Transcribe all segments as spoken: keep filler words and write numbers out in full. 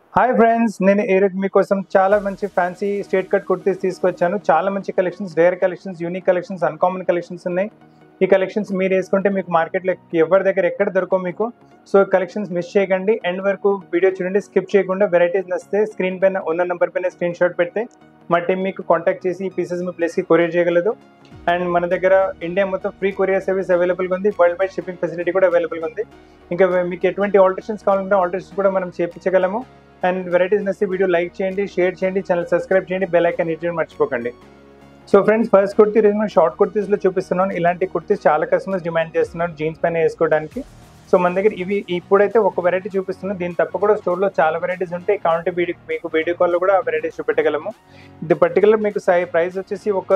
Hi friends, నేను ఈరోజు మీకోసం చాలా మంచి ఫ్యాన్సీ స్ట్రేట్ కట్ కుర్తీస్ తీసుకొచ్చాను. చాలా మంచి collections, rare collections, unique collections, uncommon collections ఉన్నాయి. ఈ కలెక్షన్స్ మీరు వేసుకుంటే మీకు మార్కెట్లో ఎవరి దగ్గర ఎక్కడ దొరకవు మీకు. సో కలెక్షన్స్ మిస్ చేయకండి, ఎండ్ వరకు వీడియో చూడండి, స్కిప్ చేయకుండా. వెరైటీస్ నచ్చితే స్క్రీన్ పైన ఉన్న నెంబర్ పైన స్క్రీన్ షాట్ పెడితే మా టీం మీకు కాంటాక్ట్ చేసి ఈ పీసెస్ మీ ప్లేస్కి కొరియర్ చేయగలదు. అండ్ మన దగ్గర ఇండియా మొత్తం ఫ్రీ కొరియర్ సర్వీస్ అవైలబుల్గా ఉంది. వరల్డ్ వైడ్ షిప్పింగ్ ఫెసిలిటీ కూడా అవైలబుల్గా ఉంది. ఇంకా మీకు ఎటువంటి ఆల్టరేషన్స్ కావాలంటే ఆల్టరేషన్స్ కూడా మనం చేయించగలము. అండ్ వెరైటీస్ నచ్చితే వీడియో లైక్ చేయండి, షేర్ చేయండి, ఛానల్ సబ్స్క్రైబ్ చేయండి, బెల్ ఐకాన్ హిట్ చేయడం మర్చిపోకండి. సో ఫ్రెండ్స్, ఫస్ట్ కుర్తీ ఈరోజు నేను షార్ట్ కుర్తీస్లో చూపిస్తున్నాను. ఇలాంటి కుర్తీస్ చాలా కస్టమర్స్ డిమాండ్ చేస్తున్నారు జీన్స్ పైన వేసుకోవడానికి. సో మన దగ్గర ఇవి ఇప్పుడైతే ఒక వెరైటీ చూపిస్తున్నాను. దీని తప్ప కూడా స్టోర్లో చాలా వెరైటీస్ ఉంటాయి. కావాలంటే వీడియో మీకు వీడియో కాల్లో కూడా ఆ వెరైటీస్ చూపెట్టగలము. ఇది పర్టికులర్ మీకు సై ప్రైస్ వచ్చేసి ఒక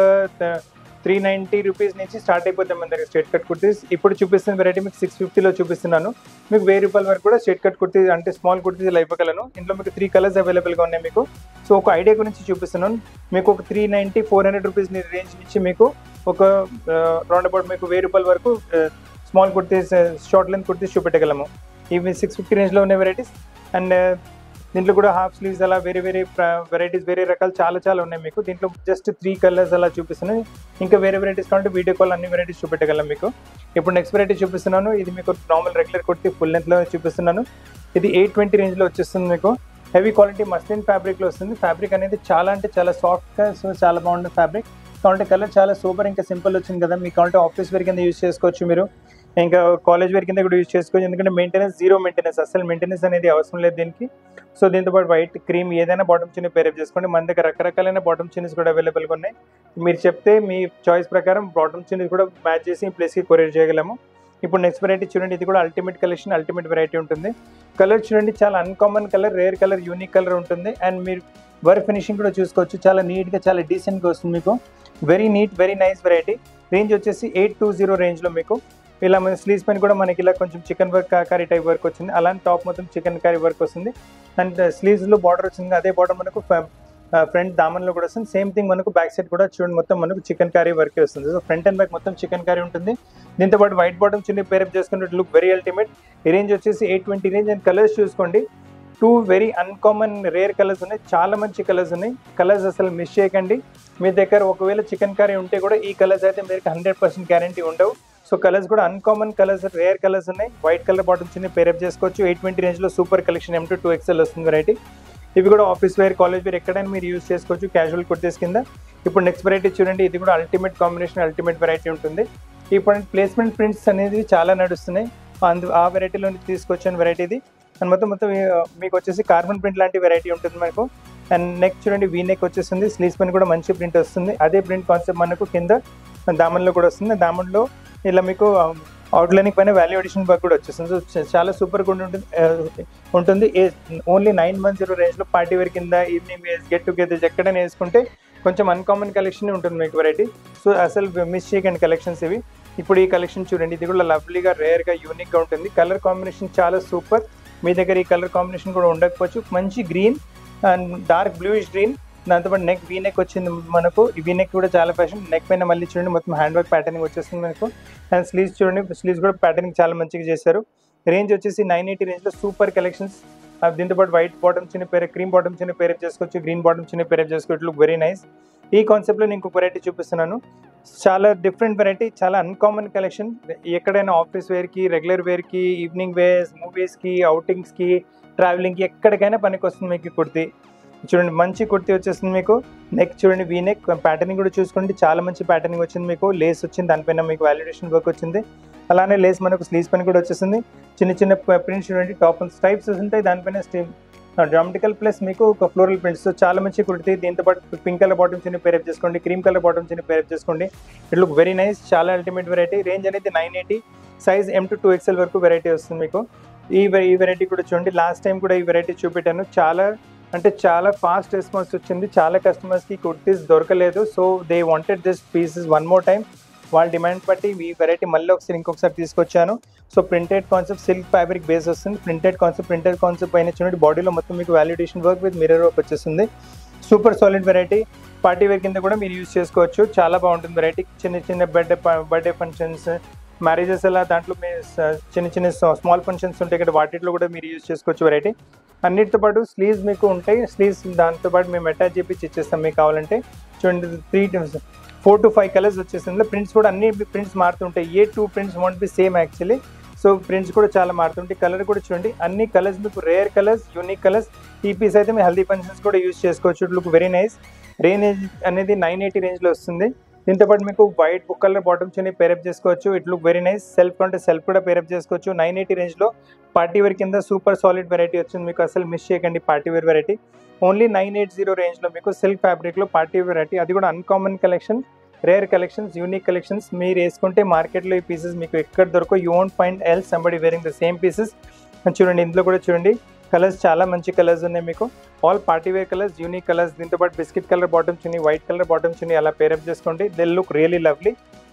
త్రీ నైంటీ రూపీస్ నుంచి స్టార్ట్ అయిపోతాయి మన దగ్గర స్ట్రేట్ కట్ కుర్తీస్. ఇప్పుడు చూపిస్తున్న వెరైటీ మీకు సిక్స్ ఫిఫ్టీలో చూపిస్తున్నాను. మీకు వెయ్యి రూపాయల వరకు కూడా స్ట్రేట్ కట్ కుర్తీ అంటే స్మాల్ కుర్తీస్ ఇవ్వగలను. ఇందులో మీకు త్రీ కలర్స్ అవైలబుల్గా ఉన్నాయి మీకు. సో ఒక ఐడియా గురించి చూపిస్తున్నాను. మీకు ఒక three ninety four hundred rupees range నుంచి మీకు ఒక రౌండ్ అబౌట్ మీకు వెయ్యి రూపాయల వరకు small kurtis, short length kurtis చూపెట్టగలము. ఇవి సిక్స్ ఫిఫ్టీ రేంజ్లో ఉన్న వెరైటీస్. అండ్ దీంట్లో కూడా హాఫ్ స్లీవ్స్ అలా వేరే వేరే వెరైటీస్, వేరే రకాలు చాలా చాలా ఉన్నాయి మీకు. దీంట్లో జస్ట్ త్రీ కలర్స్ అలా చూపిస్తున్నాను. ఇంకా వేరే వెరైటీస్ కావాలంటే వీడియో కాల్ అన్ని వెరైటీస్ చూపెట్టగలం మీకు. ఇప్పుడు నెక్స్ట్ వెరైటీ చూపిస్తున్నాను. ఇది మీకు నార్మల్ రెగ్యులర్ కుర్తీ ఫుల్ లెంత్లో చూపిస్తున్నాను. ఇది ఎయిట్ ట్వంటీ రేంజ్లో వచ్చేస్తుంది మీకు. హెవీ క్వాలిటీ మస్లిన్ ఫ్యాబ్రిక్లో వస్తుంది. ఫ్యాబ్రిక్ అనేది చాలా అంటే చాలా సాఫ్ట్గా, సో చాలా బాగుంటుంది ఫ్యాబ్రిక్. కావాలంటే కలర్ చాలా సూపర్, ఇంకా సింపుల్ వచ్చింది కదా మీకు. కావాలంటే ఆఫీస్ వేర్ కింద యూజ్ చేసుకోవచ్చు మీరు, ఇంకా కాలేజ్ వేర్ కింద కూడా యూజ్ చేసుకోవచ్చు. ఎందుకంటే మెయింటెనెన్స్ జీరో మెయింటెనెన్స్, అసలు మెయింటెనెన్స్ అనేది అవసరం లేదు దీనికి. సో దీంతో పాటు వైట్, క్రీమ్ ఏదైనా బాటమ్ చిన్న పేరప్ చేసుకోండి. మన దగ్గర రకరకాలైన బాటమ్ చిన్నీస్ కూడా అవైలబుల్గా ఉన్నాయి. మీరు చెప్తే మీ చాయిస్ ప్రకారం బాటమ్ చిన్నీస్ కూడా మ్యాచ్ చేసి ప్లేస్కి కొరియర్ చేయగలము. ఇప్పుడు నెక్స్ట్ వెరైటీ చూడండి. ఇది కూడా అల్టిమేట్ కలెక్షన్, అల్టిమేట్ వెరైటీ ఉంటుంది. కలర్ చూడండి, చాలా uncommon colour, rare colour, unique colour ఉంటుంది. అండ్ మీరు వర్క్ ఫినిషింగ్ కూడా చూసుకోవచ్చు. చాలా నీట్గా, చాలా డీసెంట్గా వస్తుంది మీకు. Very neat, very nice variety. Range వచ్చేసి ఎయిట్ టూ జీరో రేంజ్లో మీకు. ఇలా మన స్లీవ్స్ పైన కూడా మనకి ఇలా కొంచెం chikan work, kari type work వచ్చింది. అలాంటి టాప్ మొత్తం చికెన్ కారీ వర్క్ వస్తుంది. అండ్ స్లీవ్స్లో బార్డర్ వచ్చింది. అదే బార్డర్ మనకు ఫ్రంట్ దామన్లో కూడా వస్తుంది. సేమ్ థింగ్ మనకు బ్యాక్ సైడ్ కూడా చూడండి, మొత్తం మనకు చికెన్ కారీ వర్క్ వస్తుంది. సో ఫ్రంట్ అండ్ బ్యాక్ మొత్తం చికెన్ కారీ ఉంటుంది. దీంతో పాటు వైట్ బాటమ్ చిన్న పేరప్ చేసుకుంటే లుక్ వెరీ అల్టిమేట్. ఈ రేంజ్ వచ్చేసి eight twenty range. And colours చూసుకోండి, too very uncommon rare colours ఉన్నాయి. చాలా మంచి కలర్స్ ఉన్నాయి. కలర్స్ అసలు మిస్ చేయకండి. మీ దగ్గర ఒకవేళ చికెన్ కర్రీ ఉంటే కూడా ఈ కలర్స్ అయితే మీకు హండ్రెడ్ పర్సెంట్ గ్యారంటీ ఉండవు. సో కలర్స్ కూడా అన్కామన్ కలర్స్, రేర్ కలర్స్ ఉన్నాయి. వైట్ కలర్ బాటమ్ చిన్న పేరప్ చేసుకోవచ్చు. ఎయిట్ ట్వంటీ రేంజ్లో super collection M to two XL వస్తుంది వెరైటీ. ఇవి కూడా ఆఫీస్ వేర్, కాలేజ్ వేర్ ఎక్కడైనా మీరు యూజ్ చేసుకోవచ్చు క్యాజువల్ కుర్తీస్ కింద. ఇప్పుడు నెక్స్ట్ వెరైటీ చూడండి. ఇది కూడా అల్టిమేట్ కాంబినేషన్, అల్టిమేట్ వెరైటీ ఉంటుంది. ఇప్పుడు ప్లేస్మెంట్ ప్రింట్స్ అనేది చాలా నడుస్తున్నాయి. అందు ఆ వెరైటీలో తీసుకొచ్చిన వెరైటీ ఇది. అండ్ మొత్తం మొత్తం మీకు వచ్చేసి కార్బన్ ప్రింట్ లాంటి వెరైటీ ఉంటుంది మనకు. అండ్ నెక్ చూడండి, వీ నెక్ వచ్చేస్తుంది. స్లీవ్స్ పైన కూడా మంచి ప్రింట్ వస్తుంది. అదే ప్రింట్ కాన్సెప్ట్ మనకు కింద దామన్లో కూడా వస్తుంది. దామన్లో ఇలా మీకు అవుట్లైనింగ్ పైన వాల్యూ అడిషన్ వర్క్ కూడా వచ్చేస్తుంది. సో చాలా సూపర్గా ఉంటుంది ఉంటుంది ఓన్లీ నైన్ వన్ జీరో రేంజ్లో పార్టీ వేర్ కింద, ఈవినింగ్ వేస్, గెట్ టుగెదర్స్ ఎక్కడైనా వేసుకుంటే కొంచెం అన్కామన్ కలెక్షన్ ఉంటుంది మీకు వెరైటీ. సో అసలు మిస్ చేయకండి కలెక్షన్స్ ఇవి. ఇప్పుడు ఈ కలెక్షన్ చూడండి. ఇది కూడా లవ్లీగా, రేర్గా, యూనిక్గా ఉంటుంది. కలర్ కాంబినేషన్ చాలా సూపర్. మీ దగ్గర ఈ కలర్ కాంబినేషన్ కూడా ఉండకపోవచ్చు. మంచి green and dark bluish green. దాంతోపాటు నెక్ వీ నెక్ వచ్చింది మనకు. ఈ వీ నెక్ కూడా చాలా ఫ్యాషన్. నెక్ పైన మళ్ళీ చూడండి మొత్తం హ్యాండ్ వర్క్ ప్యాటర్నింగ్ వచ్చేస్తుంది మనకు. అండ్ స్లీవ్స్ చూడండి, స్లీవ్స్ కూడా ప్యాటర్నింగ్ చాలా మంచిగా చేశారు. రేంజ్ వచ్చేసి నైన్ ఎయిటీ రేంజ్లో సూపర్ కలెక్షన్స్. దీంతో పాటు వైట్ బాటమ్ చిన్న పేరు, క్రీమ్ బాటమ్ చిన్న పేరప్ చేసుకోవచ్చు, గ్రీన్ బాటమ్ చిన్న పేరప్ చేసుకోవచ్చు. Look very nice. ఈ కాన్సెప్ట్లో నేను ఇంకొక వెరైటీ చూపిస్తున్నాను. చాలా డిఫరెంట్ వెరైటీ, చాలా అన్కామన్ కలెక్షన్. ఎక్కడైనా ఆఫీస్ వేర్కి, రెగ్యులర్ వేర్కి, ఈవినింగ్ వేర్స్, మూవీస్కి, అవుటింగ్స్కి, ట్రావెలింగ్కి ఎక్కడికైనా పనికి వస్తుంది మీకు కుర్తీ. చూడండి, మంచి కుర్తీ వచ్చేస్తుంది మీకు. నెక్ చూడండి, వీ నెక్ ప్యాటర్నింగ్ కూడా చూసుకోండి, చాలా మంచి ప్యాటర్నింగ్ వచ్చింది మీకు. లేస్ వచ్చింది, దానిపైన మీకు వాల్యుడేషన్ వర్క్ వచ్చింది. అలానే లేస్ మనకు స్లీవ్స్ పైన కూడా వచ్చేసింది. చిన్న చిన్న ప్రింట్స్ చూడండి, టాప్ స్ట్రైప్స్ ఉంటాయి, దానిపైన స్టీమ్ డ్రామటికల్ ప్లస్ మీకు ఒక ఫ్లోరల్ ప్రింట్స్. చాలా మంచి కుర్తీ. దీంతో పాటు పింక్ కలర్ బాటమ్ చిన్న పేరప్ చేసుకోండి, క్రీమ్ కలర్ బాటమ్ చిన్న పేరప్ చేసుకోండి. It look very nice. చాలా అల్టిమేట్ వెరైటీ. రేంజ్ అనేది nine eighty, size M to two XL వరకు వెరైటీ వస్తుంది మీకు. ఈ ఈ వెరైటీ కూడా చూడండి. లాస్ట్ టైం కూడా ఈ వెరైటీ చూపెట్టాను. చాలా అంటే చాలా ఫాస్ట్ రెస్పాన్స్ వచ్చింది. చాలా కస్టమర్స్కి కుర్తీస్ దొరకలేదు. So they wanted this pieces one more time. వాళ్ళ డిమాండ్ బట్టి ఈ వెరైటీ మళ్ళీ ఒకసారి ఇంకొకసారి తీసుకొచ్చాను. So printed concept, silk fabric base వస్తుంది. ప్రింటెడ్ కాన్సెప్ట్, ప్రింటెడ్ కాన్సెప్ట్ పైన చూడండి, బాడీలో మొత్తం మీకు వాల్యుడేషన్ వర్క్ విత్ మిర్రర్ వర్క్ వచ్చేస్తుంది. Super solid variety. Party wear కింద కూడా మీరు యూజ్ చేసుకోవచ్చు. చాలా బాగుంటుంది వెరైటీ. చిన్న చిన్న బర్త్డే బర్త్డే ఫంక్షన్స్, మ్యారేజెస్ అలా దాంట్లో మీ చిన్న చిన్న స్మాల్ ఫంక్షన్స్ ఉంటాయి కదా, వాటిలో కూడా మీరు యూజ్ చేసుకోవచ్చు వెరైటీ. అన్నిటితో పాటు స్లీవ్స్ మీకు ఉంటాయి. స్లీవ్స్ దాంతోపాటు మేము అటాచ్ చేపించి ఇచ్చేస్తాం మీకు కావాలంటే. చూడండి three four to five colours వచ్చేసింది. ప్రింట్స్ కూడా అన్ని ప్రింట్స్ మారుతుంటాయి. A two prints won't be same actually. So prints కూడా చాలా మారుతుంటాయి. కలర్ కూడా చూడండి అన్ని కలర్స్ మీకు రేర్ కలర్స్, యూనిక్ కలర్స్. ఈ పీస్ అయితే మీ హల్దీ ఫంక్షన్స్ కూడా యూజ్ చేసుకోవచ్చు. It look very nice. Range అనేది నైన్ ఎయిటీ రేంజ్లో వస్తుంది. దీంతో పాటు మీకు వైట్ బుక్ కలర్ బాటమ్స్ ని పేరప్ చేసుకోవచ్చు. It look very nice. Self అంటే సెల్ఫ్ కూడా పేరప్ చేసుకోవచ్చు. నైన్ ఎయిటీ రేంజ్లో పార్టీ వేర్ కింద సూపర్ సాలిడ్ వెరైటీ వచ్చింది మీకు. అసలు మిస్ చేయకండి party wear variety. Only nine eight zero రేంజ్లో మీకు సిల్క్ ఫ్యాబ్రిక్లో పార్టీ వేర్ వెరైటీ. అది కూడా uncommon collection, rare collections, unique collections. మీరు వేసుకుంటే మార్కెట్లో ఈ పీసెస్ మీకు ఎక్కడ దొరకో. You won't find else somebody wearing the same pieces. చూడండి ఇందులో కూడా చూడండి కలర్స్ చాలా మంచి కలర్స్ ఉన్నాయి మీకు. All party wear colours, unique colours. దీంతో పాటు బిస్కెట్ కలర్ బాటమ్స్ ఉన్నాయి, వైట్ కలర్ బాటమ్స్ ఉన్నాయి. అలా పేరప్ చేసుకోండి. They look really lovely.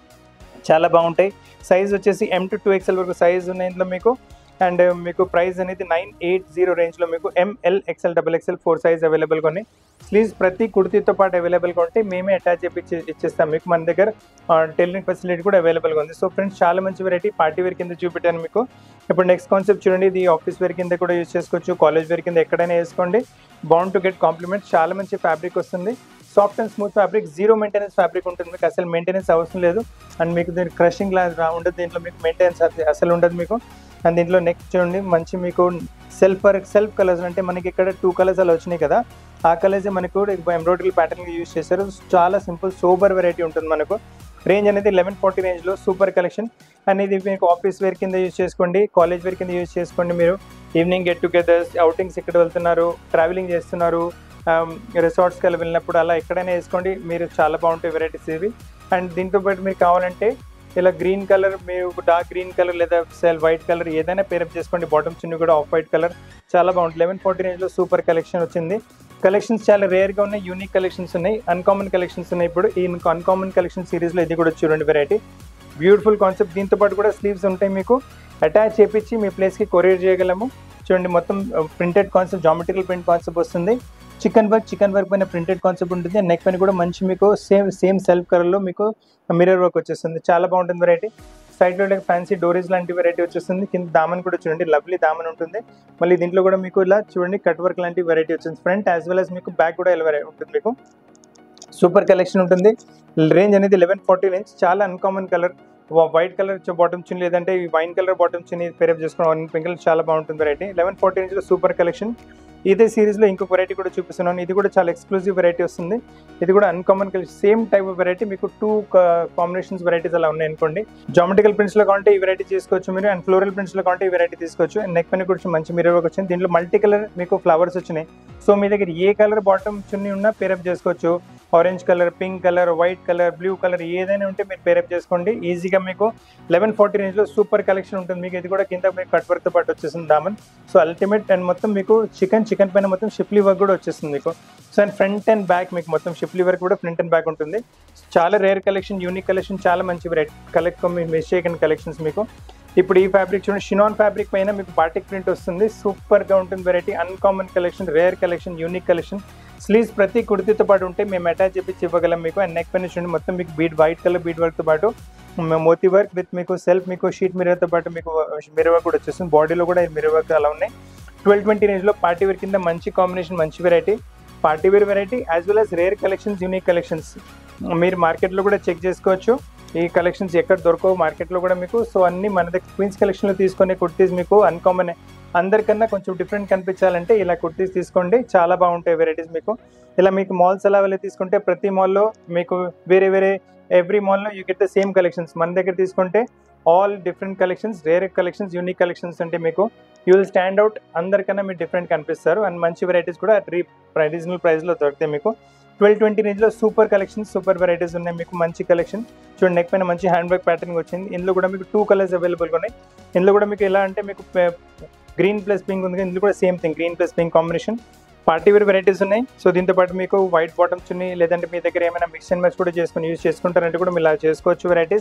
చాలా బాగుంటాయి. సైజ్ వచ్చేసి ఎం టు టూ ఎక్స్ఎల్ వరకు సైజ్ ఉన్నాయి ఇందులో మీకు. అండ్ మీకు ప్రైస్ అనేది నైన్ ఎయిట్ జీరో రేంజ్లో మీకు M L, XL, double XL four size అవైలబుల్గా ఉన్నాయి. స్లీవ్స్ ప్రతి కుర్తీతో పాటు అవైలబుల్గా ఉంటే మేమే అటాచ్ చేపించి ఇచ్చేస్తాం మీకు. మన దగ్గర టైలరింగ్ ఫెసిలిటీ కూడా అవైలబుల్గా ఉంది. సో ఫ్రెండ్స్ చాలా మంచి వెరైటీ పార్టీ వేర్ కింద చూపెట్టాను మీకు. ఇప్పుడు నెక్స్ట్ కాన్సెప్ట్ చూడండి. ఇది ఆఫీస్ వేర్ కింద కూడా యూజ్ చేసుకోవచ్చు, కాలేజ్ వేర్ కింద ఎక్కడైనా వేసుకోండి. Bound to get compliment. చాలా మంచి ఫ్యాబ్రిక్ వస్తుంది. Soft and smooth fabric, zero maintenance fabric ఉంటుంది మీకు. అసలు మెయింటెనెన్స్ అవసరం లేదు. అండ్ మీకు దీని క్రషింగ్ లా ఉండదు. దీంట్లో మీకు మెయింటెనెన్స్ అసలు ఉండదు మీకు. అండ్ దీంట్లో నెక్స్ట్ చూడండి మంచి మీకు సెల్ఫ్ సెల్ఫ్ కలర్స్ అంటే మనకి ఇక్కడ టూ కలర్స్ అలా వచ్చినాయి కదా, ఆ కలర్స్ మనకు ఎంబ్రాయిడరీ ప్యాటర్న్ యూజ్ చేశారు. చాలా సింపుల్ సోబర్ వెరైటీ ఉంటుంది మనకు. రేంజ్ అనేది లెవెన్ ఫార్టీ రేంజ్లో సూపర్ కలెక్షన్. అండ్ ఇది మీకు ఆఫీస్ వేర్ కింద యూజ్ చేసుకోండి, కాలేజ్ వేర్ కింద యూజ్ చేసుకోండి. మీరు ఈవినింగ్ గెట్ టుగెదర్స్, అవుటింగ్స్ ఇక్కడ వెళ్తున్నారు, ట్రావెలింగ్ చేస్తున్నారు, రిసార్ట్స్కి వెళ్ళి వెళ్ళినప్పుడు అలా ఎక్కడైనా వేసుకోండి. మీరు చాలా బాగుంటాయి వెరైటీస్ ఇవి. అండ్ దీంతో పాటు మీరు కావాలంటే ఇలా గ్రీన్ కలర్, మీరు డార్క్ గ్రీన్ కలర్ లేదా సెల్ వైట్ కలర్ ఏదైనా పేరప్ చేసుకోండి. బాటమ్ చిన్న కూడా ఆఫ్ వైట్ కలర్ చాలా బాగుంటుంది. లెవెన్ ఫార్టీ రేంజ్లో సూపర్ కలెక్షన్ వచ్చింది. కలెక్షన్స్ చాలా రేర్గా ఉన్నాయి, యూనిక్ కలెక్షన్స్ ఉన్నాయి, అన్కామన్ కలెక్షన్స్ ఉన్నాయి. ఇప్పుడు ఈ అన్కామన్ కలెక్షన్ సిరీస్లో ఇది కూడా చూడండి వెరైటీ. Beautiful concept. దీంతో పాటు కూడా స్లీవ్స్ ఉంటాయి మీకు. అటాచ్ చేపించి మీ ప్లేస్కి కొరియర్ చేయగలము. చూడండి మొత్తం printed concept, geometrical print concept వస్తుంది. చికెన్ వర్క్ చికెన్ వర్క్ పైన ప్రింటెడ్ కాన్సెప్ట్ ఉంటుంది. నెక్ పైన కూడా మంచి మీకు సేమ్ సేమ్ సెల్ఫ్ కలర్లో మీకు మిర్రర్ వర్క్ వచ్చేస్తుంది. చాలా బాగుంటుంది వెరైటీ. సైడ్లో ఫ్యాన్సీ డోరీస్ లాంటి వెరైటీ వచ్చేస్తుంది. కింద దామన్ కూడా చూడండి లవ్లీ దామన్ ఉంటుంది. మళ్ళీ దీంట్లో కూడా మీకు ఇలా చూడండి కట్ వర్క్ లాంటి వెరైటీ వచ్చింది. ఫ్రంట్ యాజ్ వెల్ యాజ్ మీకు బ్యాక్ కూడా ఇలా ఉంటుంది మీకు. సూపర్ కలెక్షన్ ఉంటుంది. రేంజ్ అనేది లెవెన్ ఫార్టీ రేంజ్. చాలా uncommon colour, white colour bottom చిన్ లేదంటే వైన్ కలర్ బాటమ్ చిన్ పేరప్ చేసుకోవడం పింక్ కలర్ చాలా బాగుంటుంది వెరైటీ. లెవెన్ ఫార్టీ రేంజ్లో సూపర్ కలెక్షన్. ఇదే సిరీస్లో ఇంకొక వెరైటీ కూడా చూపిస్తున్నాను. ఇది కూడా చాలా ఎక్స్క్లూజివ్ వెరైటీ వస్తుంది. ఇది కూడా uncommon collection, same type of variety. మీకు టూ కాంబినేషన్స్ వెరైటీస్ అలా ఉన్నాయి అనుకోండి. జామెట్రికల్ ప్రింట్స్లో కావాలంటే ఈ వెరైటీ తీసుకోవచ్చు మీరు. అండ్ ఫ్లోరల్ ప్రింట్స్లో కావాలంటే ఈ వెరైటీ తీసుకోవచ్చు. అండ్ నెక్ పైన కూడా మంచి మిర్రర్ వర్క్ వచ్చింది. దీంట్లో మల్టీ కలర్ మీకు ఫ్లవర్స్ వచ్చినాయి. సో మీ దగ్గర ఏ కలర్ బాటమ్ చున్నీ ఉన్నా పేరప్ చేసుకోవచ్చు. Orange colour, pink colour, white colour, blue colour ఏదైనా ఉంటే మీరు పేరప్ చేసుకోండి ఈజీగా. మీకు లెవెన్ ఫార్టీ రేంజ్లో సూపర్ కలెక్షన్ ఉంటుంది మీకు. ఇది కూడా కింద మీకు కట్ వర్క్తో పాటు వచ్చేసింది దామన్. So ultimate. అండ్ మొత్తం మీకు చికెన్ చికెన్ పైన మొత్తం షిప్లీ వర్క్ కూడా వచ్చేస్తుంది మీకు. So and front and back మీకు మొత్తం షిప్లీ వర్క్ కూడా ఫ్రంట్ అండ్ బ్యాక్ ఉంటుంది. చాలా రేర్ కలెక్షన్, యూనిక్ కలెక్షన్, చాలా మంచి వెరైటీ కలెక్ట్ మిస్ చేయకండి కలెక్షన్స్ మీకు. ఇప్పుడు ఈ ఫ్యాబ్రిక్ చూడండి, షినాన్ ఫ్యాబ్రిక్ పైన మీకు బాటిక్ ప్రింట్ వస్తుంది. సూపర్గా ఉంటుంది variety. Uncommon collection, rare collection, unique collection. Sleeves ప్రతి కుర్తీతో పాటు ఉంటే మేము అటాచ్ చేపించి ఇవ్వగలం మీకు. అండ్ నెక్ పైన చూడండి మొత్తం మీకు బీడ్ వైట్ కలర్ బీడ్ వర్క్తో పాటు మోతీ వర్క్ విత్ మీకు సెల్ఫ్ మీకు షీట్ మిర్రర్తో పాటు మీకు మిర్రర్ వర్క్ కూడా వచ్చేస్తుంది. బాడీలో కూడా మిర్రర్ వర్క్ అలా ఉన్నాయి. ట్వెల్వ్ ట్వంటీ రేంజ్లో పార్టీ వేర్ కింద మంచి కాంబినేషన్, మంచి variety. Party wear variety as well as rare collections, unique collections. మీరు మార్కెట్లో కూడా చెక్ చేసుకోవచ్చు. ఈ కలెక్షన్స్ ఎక్కడ దొరకవు మార్కెట్లో కూడా మీకు. సో అన్ని మన దగ్గర క్వీన్స్ కలెక్షన్లో తీసుకునే కుర్తీస్ మీకు అన్కామన్, అందరికన్నా కొంచెం డిఫరెంట్ కనిపించాలంటే ఇలా కుర్తీస్ తీసుకోండి. చాలా బాగుంటాయి వెరైటీస్ మీకు. ఇలా మీకు మాల్స్ అలా వెళ్ళి తీసుకుంటే ప్రతి మాల్లో మీకు వేరే వేరే ఎవ్రీ మాల్లో you get the same collections. మన దగ్గర తీసుకుంటే all different collections, rare collections, unique collections అంటే మీకు యూ విల్ స్టాండ్ అవుట్. అందరికన్నా మీరు డిఫరెంట్ కనిపిస్తారు. అండ్ మంచి వెరైటీస్ కూడా రీ రీజనబుల్ ప్రైస్లో దొరుకుతాయి మీకు. ట్వెల్వ్ ట్వంటీ రేంజ్లో సూపర్ కలెక్షన్స్, సూపర్ వెరైటీస్ ఉన్నాయి మీకు. మంచి కలెక్షన్ చూడండి. నెక్ పైన మంచి హ్యాండ్ వర్క్ ప్యాటర్న్ వచ్చింది. ఇందులో కూడా మీకు టూ కలర్స్ అవైలబుల్గా ఉన్నాయి. ఇందులో కూడా మీకు ఎలా అంటే మీకు గ్రీన్ ప్లస్ పింక్ ఉంది. ఇందులో కూడా same thing, green plus pink combination. Party wear varieties ఉన్నాయి. సో దీంతో పాటు మీకు వైట్ బాటమ్స్ ఉన్నాయి, లేదంటే మీ దగ్గర ఏమైనా మిక్స్ అండ్ మ్యాచ్ కూడా చేసుకుని యూజ్ చేసుకుంటారంటే కూడా మీరు ఇలా చేసుకోవచ్చు వెరైటీస్.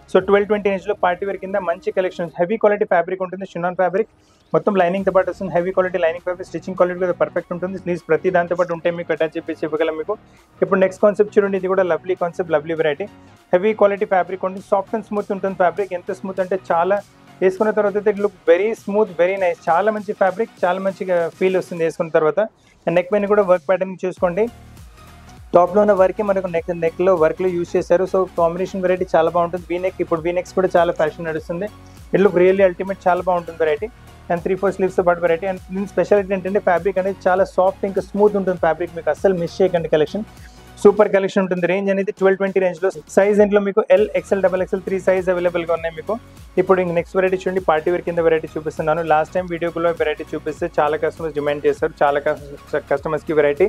సో ట్వెల్వ్ ట్వంటీ రేంజ్లో పార్టీ వేర్ కింద మంచి కలెక్షన్, హెవీ క్వాలిటీ ఫ్యాబ్రిక్ ఉంటుంది, షినాన్ ఫ్యాబ్రిక్ మొత్తం లైనింగ్తో పాటు వస్తుంది. Heavy quality lining fabric, stitching quality కూడా పర్ఫెక్ట్ ఉంటుంది. స్లీవ్స్ ప్రతి దాంతో పాటు ఉంటే మీకు అటాచ్ చెప్పేసి ఇవ్వగలం మీకు. ఇప్పుడు నెక్స్ట్ కాన్సెప్ట్ చూడండి, ఇది కూడా lovely concept, lovely variety, heavy quality fabric ఉంటుంది, సాఫ్ట్ అండ్ స్మూత్ ఉంటుంది ఫ్యాబ్రిక్. ఎంత స్మూత్ అంటే చాలా వేసుకున్న తర్వాత అయితే it look very smooth, very nice, చాలా మంచి ఫ్యాబ్రిక్, చాలా మంచిగా ఫీల్ వస్తుంది వేసుకున్న తర్వాత. నెక్ పైన కూడా వర్క్ ప్యాటర్న్ చూసుకోండి, టాప్లో ఉన్న వర్క్ మనకు నెక్ నెక్లో వర్క్లో యూజ్ చేశారు. సో కాంబినేషన్ వెరైటీ చాలా బాగుంటుంది. వీ నెక్, ఇప్పుడు వీ నెక్స్ కూడా చాలా ఫ్యాషన్ నడుస్తుంది. ఇట్ లుక్ రియల్లీ అల్టిమేట్, చాలా బాగుంటుంది వెరైటీ. అండ్ త్రీ ఫోర్ స్లీవ్స్తో పాటు వెరైటీ. అండ్ దీని స్పెషాలిటీ ఏంటంటే ఫ్యాబ్రిక్ అనేది చాలా సాఫ్ట్ ఇంకా స్మూత్ ఉంటుంది ఫ్యాబ్రిక్, మీకు అస్సలు మిస్ చేయకండి. కలెక్షన్ సూపర్ కలెక్షన్ ఉంటుంది. రేంజ్ అనేది ట్వెల్వ్ ట్వంటీ రేంజ్లో. సైజ్ ఇంట్లో మీకు L, XL, double XL three size అవైలబుల్గా ఉన్నాయి మీకు. ఇప్పుడు ఇంక నెక్స్ట్ వెరైటీ చూడండి, పార్టీ వేర్ కింద వెరైటీ చూపిస్తున్నాను. లాస్ట్ టైం వీడియోలో వెరైటీ చూపిస్తే చాలా కస్టమర్స్ డిమాండ్ చేశారు, చాలా కస్టమర్స్కి వెరైటీ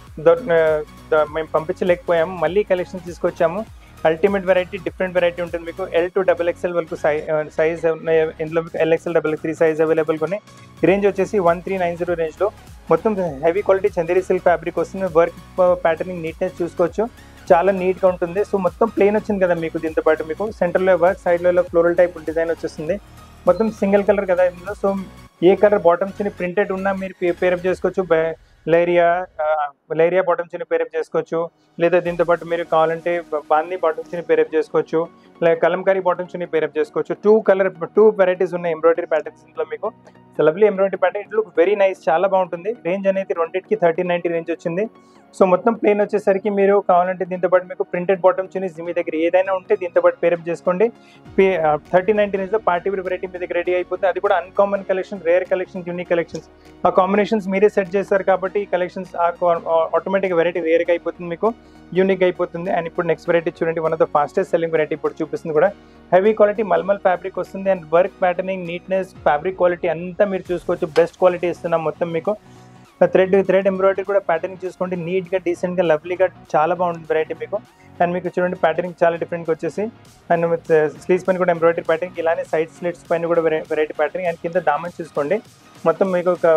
మేము పంపించలేకపోయాము, మళ్ళీ కలెక్షన్ తీసుకొచ్చాము. అల్టిమేట్ వెరైటీ, డిఫరెంట్ వెరైటీ ఉంటుంది మీకు. ఎల్ టు డబల్ ఎక్స్ఎల్ వరకు సై సైజ్ ఉన్నాయి ఇందులో మీకు. ఎల్ఎక్స్ఎల్ డబల్ త్రీ సైజ్ అవైలబుల్గా ఉన్నాయి. రేంజ్ వచ్చేసి వన్ త్రీ నైన్ జీరో రేంజ్లో. మొత్తం heavy quality Chanderi silk fabric వస్తుంది. వర్క్ ప్యాటర్నింగ్ నీట్నెస్ చూసుకోవచ్చు, చాలా నీట్గా ఉంటుంది. సో మొత్తం ప్లెయిన్ వచ్చింది కదా మీకు, దీంతో పాటు మీకు సెంటర్లో వర్క్, సైడ్లో ఫ్లోరల్ టైప్ డిజైన్ వచ్చేస్తుంది. మొత్తం సింగిల్ కలర్ కదా ఇందులో. సో ఏ కలర్ బాటమ్స్ ప్రింటెడ్ ఉన్నా మీరు పేరప్ చేసుకోవచ్చు. లైరియా లైరియా బాటమ్స్ ని పేరప్ చేసుకోవచ్చు, లేదా దీంతో పాటు మీరు కావాలంటే బాందీ బాటమ్స్ ని పేరప్ చేసుకోవచ్చు, లేదా కలంకారీ బాటమ్స్ ని పేరప్ చేసుకోవచ్చు. టూ కలర్ టూ వెరైటీస్ ఉన్నాయి ఎంబ్రాయిడరీ ప్యాటర్న్స్ ఇంట్లో మీకు. Lovely embroidery pattern, it look very nice, చాలా బాగుంటుంది. రేంజ్ అనేది రెండింటికి థర్టీన్ నైన్టీ రేంజ్ వచ్చింది. సో మొత్తం ప్లేన్ వచ్చేసరికి మీరు కావాలంటే దీంతో పాటు మీకు ప్రింటెడ్ బాటమ్స్ మీ దగ్గర ఏదైనా ఉంటే దీంతో పాటు పేరప్ చేసుకోండి. థర్టీ నైన్టీ రేంజ్లో పార్టీ వేర్ వెరైటీ మీ దగ్గర రెడీ అయిపోతుంది. అది కూడా uncommon collection, rare collection, unique collections. ఆ కాంబినేషన్స్ మీరే సెట్ చేస్తారు కాబట్టి ఈ కలెక్షన్స్ ఆటోమేటిక్ వెరైటీ రేర్గా అయిపోతుంది మీకు, యూనిక్ అయిపోతుంది. అండ్ ఇప్పుడు నెక్స్ట్ వెరైటీ చూడండి, one of the fastest selling variety ఇప్పుడు చూపిస్తుంది కూడా. హెవీ క్వాలిటీ మల్మల్ ఫ్యాబ్రిక్ వస్తుంది. And work patterning, neatness, fabric quality అంతా మీరు చూసుకోవచ్చు. బెస్ట్ క్వాలిటీ ఇస్తున్నాం మొత్తం మీకు. థ్రెడ్ థ్రెడ్ ఎంబ్రాయిడరీ కూడా ప్యాటర్నింగ్ చూసుకోండి, నీట్గా, డీసెంట్గా, లవ్లీగా, చాలా బాగుంటుంది వెరైటీ మీకు. అండ్ మీకు చూడండి ప్యాటర్నింగ్ చాలా డిఫరెంట్గా వచ్చేసి. అండ్ విత్ స్లీవ్స్ పైన కూడా ఎంబ్రాయిడరీ ప్యాటర్నింగ్, ఇలానే సైడ్ స్లిట్స్ పైన కూడా వెరైటీ ప్యాటర్నింగ్. అండ్ కింద దామన్ చూసుకోండి, మొత్తం మీకు ఒక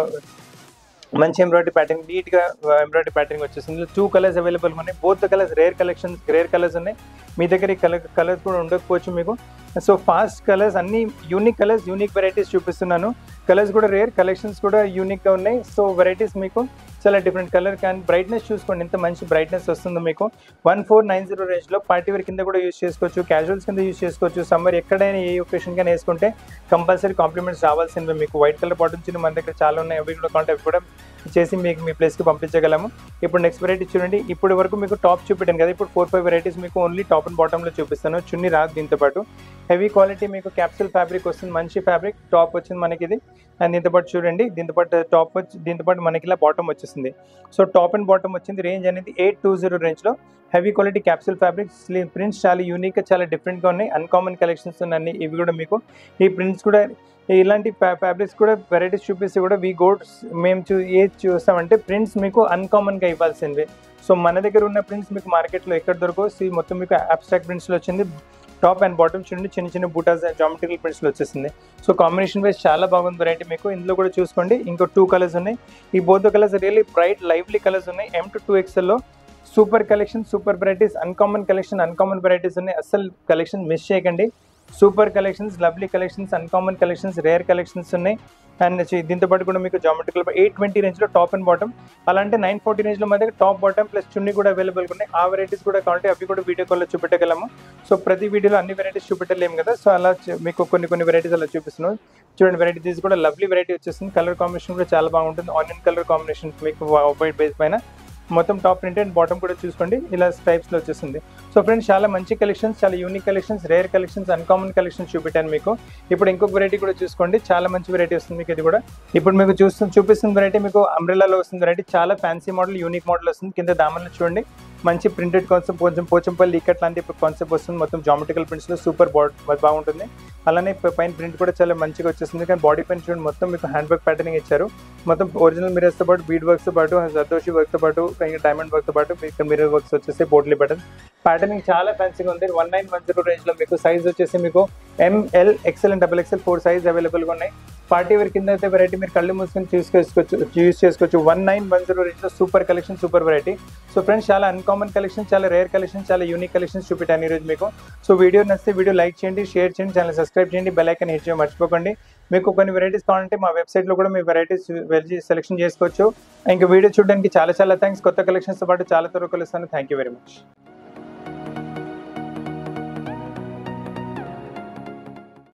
మంచి ఎంబ్రాయిడరీ ప్యాటర్నింగ్, నీట్గా ఎంబ్రాయిడరీ ప్యాటర్నింగ్ వచ్చేసింది. టూ కలర్స్ అవైలబుల్ ఉన్నాయి, both the colours rare collections, rare colours ఉన్నాయి. మీ దగ్గర ఈ కలర్ కలర్స్ కూడా ఉండకపోవచ్చు మీకు. సో ఫాస్ట్ కలర్స్, అన్ని యూనిక్ కలర్స్, యూనిక్ వెరైటీస్ చూపిస్తున్నాను. కలర్స్ కూడా రేర్, కలెక్షన్స్ కూడా యూనిక్గా ఉన్నాయి. సో వెరైటీస్ మీకు చాలా డిఫరెంట్ కలర్. కానీ బ్రైట్నెస్ చూసుకోండి, ఎంత మంచి బ్రైట్నెస్ వస్తుందో మీకు. వన్ ఫోర్ నైన్ జీరో రేంజ్లో పార్టీ వేర్ కింద కూడా యూజ్ చేసుకోవచ్చు, క్యాజువల్స్ కింద యూజ్ చేసుకోవచ్చు. సమ్మర్ ఎక్కడైనా ఏ ఒకేషన్ కానీ వేసుకుంటే కంపల్సరీ కాంప్లిమెంట్స్ రావాల్సిందే మీకు. వైట్ కలర్ బాటమ్స్ మన దగ్గర చాలా ఉన్నాయి, అవి కూడా కాంటే అవి కూడా చేసి మీకు మీ ప్లేస్కి పంపించగలము. ఇప్పుడు నెక్స్ట్ వెరైటీ చూడండి, ఇప్పుడు వరకు మీకు టాప్ చూపించాను కదా, ఇప్పుడు ఫోర్ ఫైవ్ వెరైటీస్ మీకు ఓన్లీ టాప్ అండ్ బాటంలో చూపిస్తాను. చున్నీ రాదు దీంతో పాటు. హెవీ క్వాలిటీ మీకు క్యాప్సూల్ ఫ్యాబ్రిక్ వస్తుంది, మంచి ఫ్యాబ్రిక్. టాప్ వచ్చింది మనకి ఇది. అండ్ దీంతో పాటు చూడండి, దీంతో పాటు టాప్ వచ్చి దీంతో పాటు మనకి ఇలా బాటమ్ వచ్చేసింది. సో టాప్ అండ్ బాటమ్ వచ్చింది. రేంజ్ అనేది ఎయిట్ టూ జీరో రేంజ్లో. Heavy quality capsule fabric, sleeve prints చాలా యూనిక్గా, చాలా డిఫరెంట్గా ఉన్నాయి. అన్కామన్ కలెక్షన్స్ ఉన్నాయి ఇవి కూడా మీకు. ఈ ప్రింట్స్ కూడా ఇలాంటి ఫ్యాబ్రిక్స్ కూడా వెరైటీస్ చూపిస్తే కూడా వీ గోడ్స్ మేము చూ ఏది చూస్తామంటే ప్రింట్స్ మీకు అన్కామన్గా ఇవ్వాల్సిందే. సో మన దగ్గర ఉన్న ప్రింట్స్ మీకు మార్కెట్లో ఎక్కడ దొరకవు. మొత్తం మీకు అబ్స్ట్రాక్ట్ ప్రింట్స్లో వచ్చింది. టాప్ అండ్ బాటమ్ చూడండి, చిన్న చిన్న బూటాస్ జామెట్రికల్ ప్రింట్స్లో వచ్చేసింది. సో కాంబినేషన్ వైజ్ చాలా బాగుంది వెరైటీ మీకు. ఇందులో కూడా చూసుకోండి, ఇంకో టూ కలర్స్ ఉన్నాయి. ఈ both colours really bright lively colours ఉన్నాయి. ఎం టు టూ ఎక్స్ఎల్లో super collection, super varieties, uncommon collection, uncommon varieties ఉన్నాయి. అస్సలు కలెక్షన్ మిస్ చేయకండి. Super collections, lovely collections, uncommon collections, rare collections ఉన్నాయి. అండ్ దీంతో పాటు కూడా మీకు జామెట్రికల్ ఎయిట్ ట్వంటీ రేంజ్లో టాప్ అండ్ బాటమ్, అలాంటి నైన్ ఫార్టీ రేంజ్లో మన దగ్గర టాప్ బాటమ్ ప్లస్ చున్నీ కూడా అవైలబుల్గా ఉన్నాయి. ఆ వెరైటీస్ కూడా కావాలంటే అవి కూడా వీడియో కాల్లో చూపెట్టగలము. సో ప్రతి వీడియోలో అన్ని వెరైటీస్ చూపెట్టలేము కదా, సో అలా మీకు కొన్ని కొన్ని వెరైటీస్ అలా చూపిస్తున్నాం. చూడండి వెరైటీ తీసి కూడా లవ్లీ వెరైటీ వచ్చేస్తుంది. కలర్ కాంబినేషన్ కూడా చాలా బాగుంటుంది. ఆనియన్ కలర్ కాంబినేషన్ మీకు వైట్ బేస్ పైన. మొత్తం టాప్ ప్రింట్ అండ్ బాటమ్ కూడా చూసుకోండి, ఇలా టైప్స్లో వచ్చేసింది. సో ఫ్రెండ్స్ చాలా మంచి కలెక్షన్స్, చాలా unique collections, rare collections, uncommon collections చూపెట్టాను మీకు. ఇప్పుడు ఇంకొక వెరైటీ కూడా చూసుకోండి, చాలా మంచి వెరైటీ వస్తుంది మీకు. ఇది కూడా ఇప్పుడు మీకు చూస్తు చూపిస్తున్న వెరైటీ మీకు అంబ్రెల్లాలో వస్తుంది వెరైటీ. చాలా ఫ్యాన్సీ మోడల్, యూనిక్ మోడల్ వస్తుంది. కింద దామన్లో చూడండి మంచి ప్రింటెడ్ కాన్సెప్ట్, కొంచెం పోచంపల్లి ఇక్కట్ లాంటి కాన్సెప్ట్ వస్తుంది. మొత్తం జామెట్రికల్ ప్రింట్స్లో సూపర్ బాగుంటుంది. అలానే పైన ప్రింట్ కూడా చాలా మంచిగా వచ్చేస్తుంది. కానీ బాడీ పైన చూడండి మొత్తం మీకు హ్యాండ్ వర్క్ ప్యాటర్నింగ్ ఇచ్చారు. మొత్తం ఒరిజినల్ మిరర్స్తో పాటు బీడ్ వర్క్స్తో పాటు జర్దోషి వర్క్తో పాటు డైమండ్ వర్క్తో పాటు ఇక్కడ మిరర్ వర్క్స్ వచ్చేసి పోట్లీ ప్యాటర్న్. ప్యాటర్నింగ్ చాలా ఫ్యాన్సీగా ఉంది. వన్ నైన్ వన్ జీరో రేంజ్లో మీకు. సైజ్ వచ్చేసి మీకు M L XL and double XL four size అవైలబుల్గా ఉన్నాయి. పార్టీ వేర్ కింద అయితే వెరైటీ మీరు కళ్ళు మూసుకొని చూస్ చేసుకోవచ్చు యూస్ చేసుకోవచ్చు. వన్ నైన్ వన్ జీరో రేంజ్లో super collection, super variety. So friends, చాలా అన్కామన్ కలెక్షన్, చాలా రేర్ కలెక్షన్, చాలా యూనిక్ కలెక్షన్స్ చూపెట్టాను ఈరోజు మీకు. సో వీడియో నచ్చితే వీడియో లైక్ చేయండి, షేర్ చేయండి, ఛానల్ సబ్స్క్రైబ్ చేయండి, బెల్ ఐకాన్ హిట్ చేయడం మర్చిపోకండి. మీకు కొన్ని వెరైటీస్ కావాలంటే మా వెబ్సైట్లో కూడా మీ వెరైటీస్ వెళ్ళి సెలెక్షన్ చేసుకోవచ్చు. ఇంకా వీడియో చూడడానికి చాలా చాలా థ్యాంక్స్. కొత్త కలెక్షన్స్తో పాటు చాలా త్వరగా కలుస్తాను. Thank you very much.